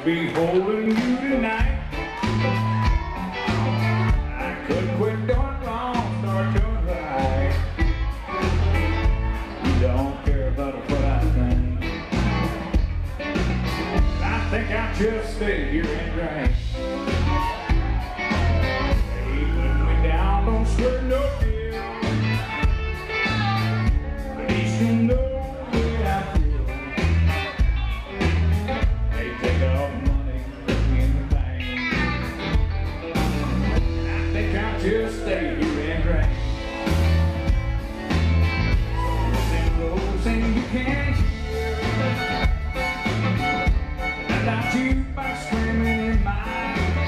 be holding you tonight. I could quit doing wrong, start doing right. You don't care about a price thing. I think I'll just stay here and drink. Hey, put me down, don't swear no deal. At least you know the way I feel. Hey, take all the money, put me in the bank. I think I'll just stay here and drink. And you can't hear without you by screaming in my ears.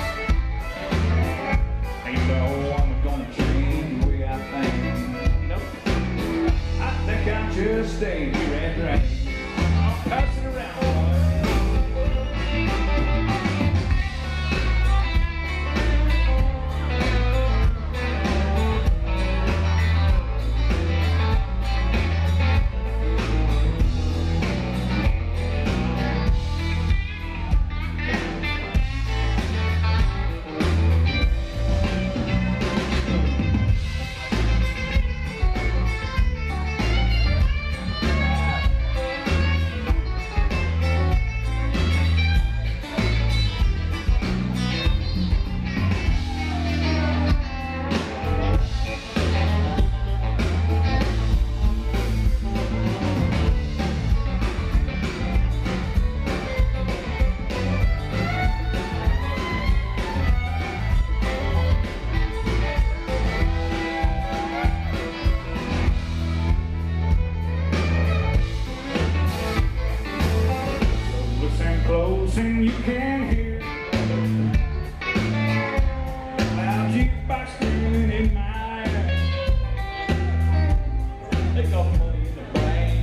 Ain't no one gonna change the way I think. Nope. I think I'll just stay here and drink. I'll pass it around, and you can hear loud jukebox screaming in my ear. Take all the money in the bank.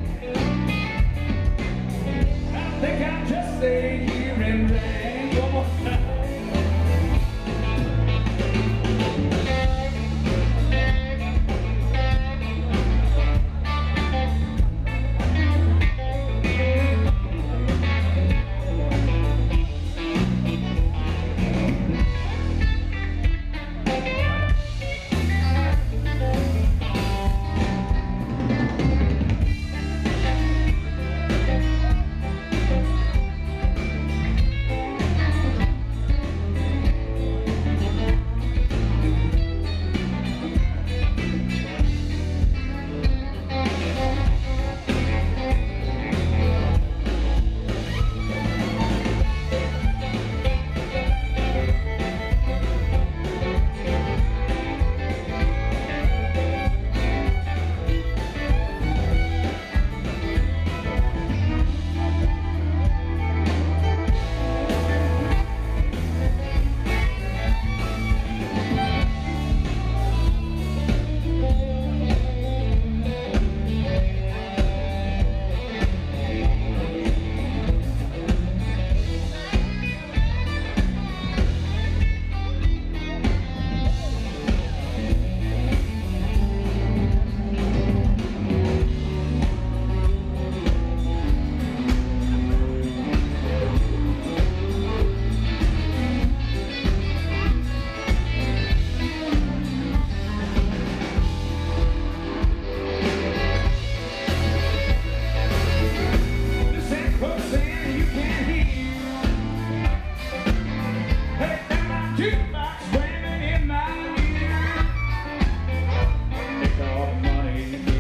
I think I'll just stay here and drink one more time.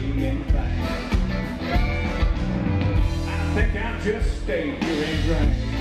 Just stay here and drink.